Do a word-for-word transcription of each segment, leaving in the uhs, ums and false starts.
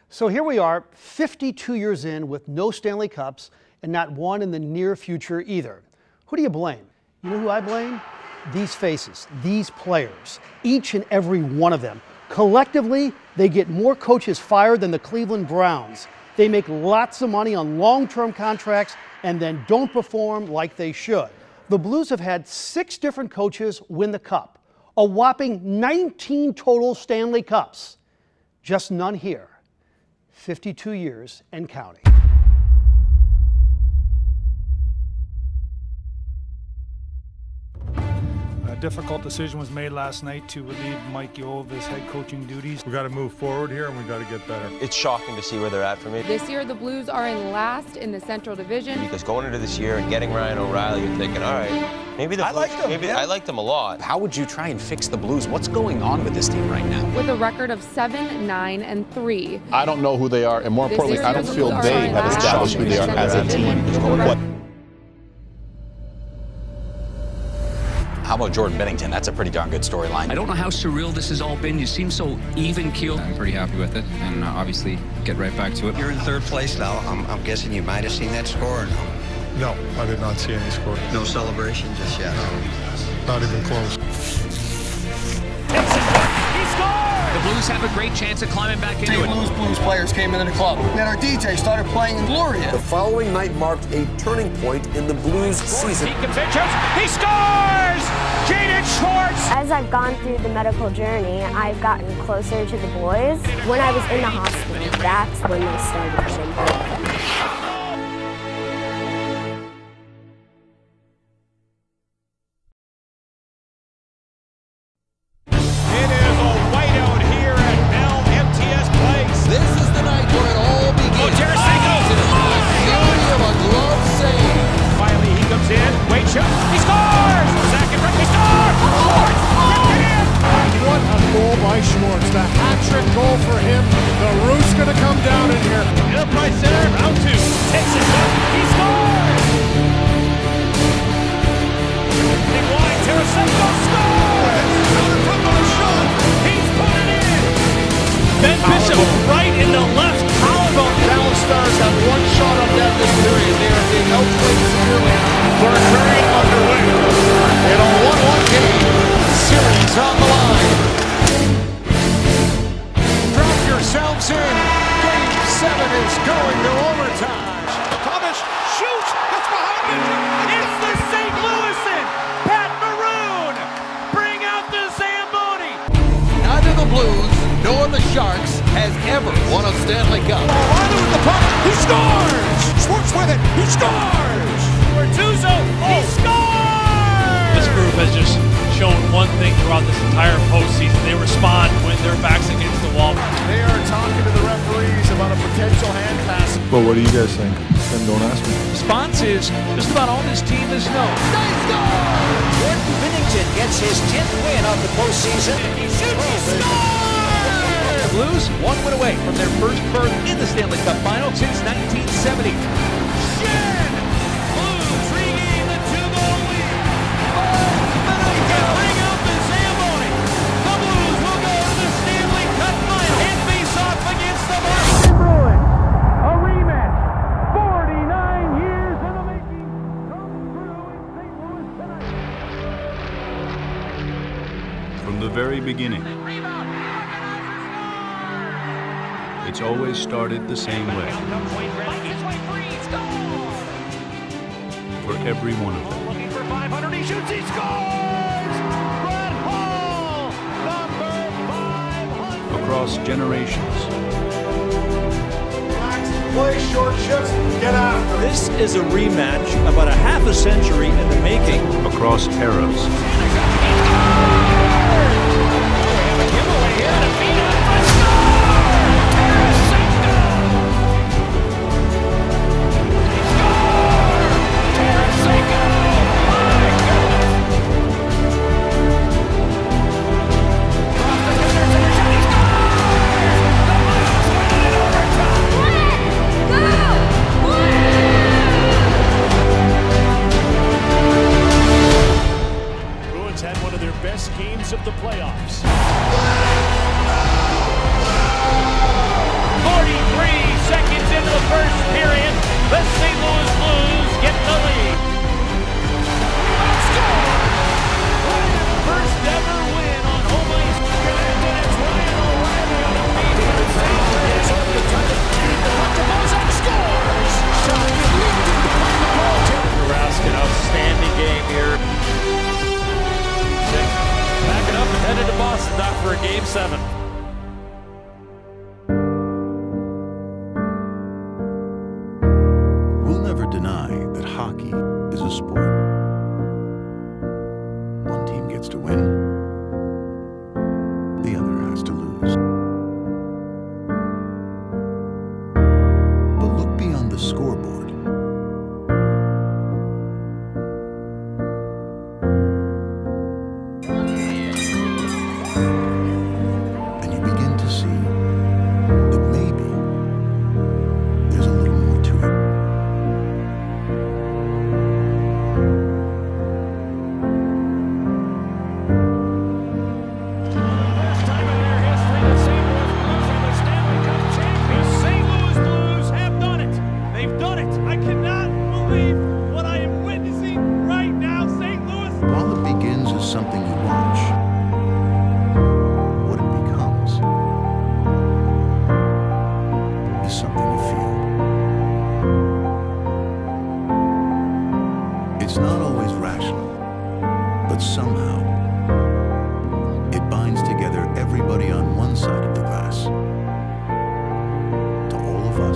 So here we are, fifty-two years in with no Stanley Cups and not one in the near future either. Who do you blame? You know who I blame? These faces, these players, each and every one of them. Collectively, they get more coaches fired than the Cleveland Browns. They make lots of money on long-term contracts and then don't perform like they should. The Blues have had six different coaches win the Cup, a whopping nineteen total Stanley Cups. Just none here. fifty-two years and counting. A difficult decision was made last night to relieve Mike Yeo of his head coaching duties. We got to move forward here, and we got to get better. It's shocking to see where they're at for me. This year, the Blues are in last in the Central Division. Because going into this year and getting Ryan O'Reilly, you're thinking, all right, maybe the I Blues, like them. maybe Yeah. I like them a lot. How would you try and fix the Blues? What's going on with this team right now? With a record of seven, nine, and three. I don't know who they are, and more This importantly, year, I don't the feel Blues they are in have last established who in they the are as a Central team. Division. What? How about Jordan Bennington? That's a pretty darn good storyline. I don't know how surreal this has all been. You seem so even-keeled. I'm pretty happy with it, and uh, obviously get right back to it. You're in third place now. I'm, I'm guessing you might have seen that score or no? No, I did not see any score. No celebration just yet. Not even close. The Blues have a great chance of climbing back into it. Blues Blues players came into the club, and our D J started playing Gloria. The following night marked a turning point in the Blues season. He comes in, he scores! Jaden Schwartz! As I've gone through the medical journey, I've gotten closer to the boys. When I was in the hospital, that's when they started getting better. Schwartz, the hat-trick goal for him. The roof's going to come down in here. Up right center, round two. Takes it up, he scores! Big wide, Tarasenko scores! Another from the shot. He's put it in! Ben Bishop right in the left collarbone. Dallas Stars have one shot on net this period. They are being outplayed severely. Third period underway. In a one one game, series on the line. Yourselves in. Game seven is going to overtime. Thomas shoots. It's behind it. It's the Saint Louisan. Pat Maroon. Bring out the Zamboni. Neither the Blues nor the Sharks has ever won a Stanley Cup. O'Reilly with the puck. He scores. Schwartz with it. He scores. Bertuzzo. He scores. This group has just shown one thing throughout this entire postseason. They respond when their back's against the wall. They are talking to the referees about a potential hand pass. Well, what do you guys think? Then don't ask me. Response is just about all this team is no. They score! Jordan Bennington gets his tenth win of the postseason. He shoots, he scores! The Blues one win away from their first berth in the Stanley Cup Final since nineteen seventy. Shen! Blues regain the two-goal lead. Bennington bring out the Zamboni. The Blues will go to the Stanley Cup Final and face off against the Boston Bruins. A rematch. forty-nine years in the making. Come through in Saint Louis tonight. From the very beginning, it's always started the same way. For every one of them. Looking for five hundred, he shoots, he scores! Brett Hall, number five hundred. Across generations. Play short shifts, get after. This is a rematch about a half a century in the making. Across eras. Bruins had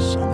us on